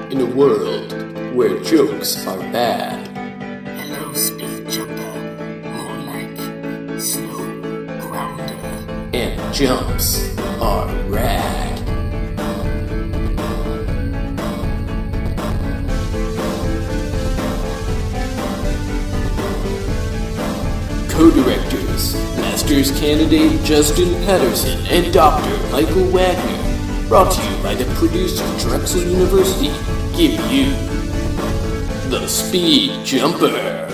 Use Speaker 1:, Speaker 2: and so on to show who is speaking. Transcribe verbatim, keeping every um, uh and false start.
Speaker 1: in a world where jokes are bad.
Speaker 2: Hello, speed jumper. More like snow grounder.
Speaker 1: And jumps are rad. Co-directors, Masters candidate Justin Patterson and Doctor Michael Wagner. Brought to you by the producer Drexel University. Give you the Speed Jumper.